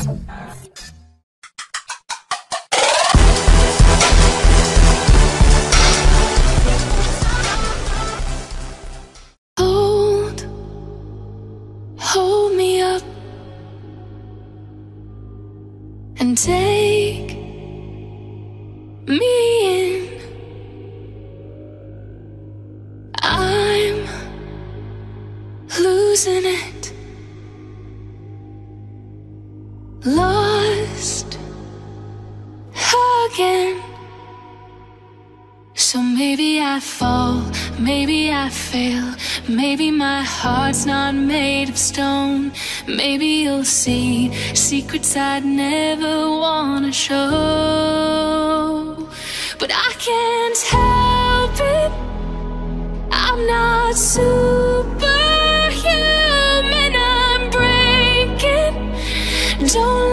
Hold me up and take me in. I'm losing it, lost again. So maybe I fall, maybe I fail, maybe my heart's not made of stone. Maybe you'll see secrets I'd never wanna show. But I can't help it, I'm not superhuman, I'm breaking. Don't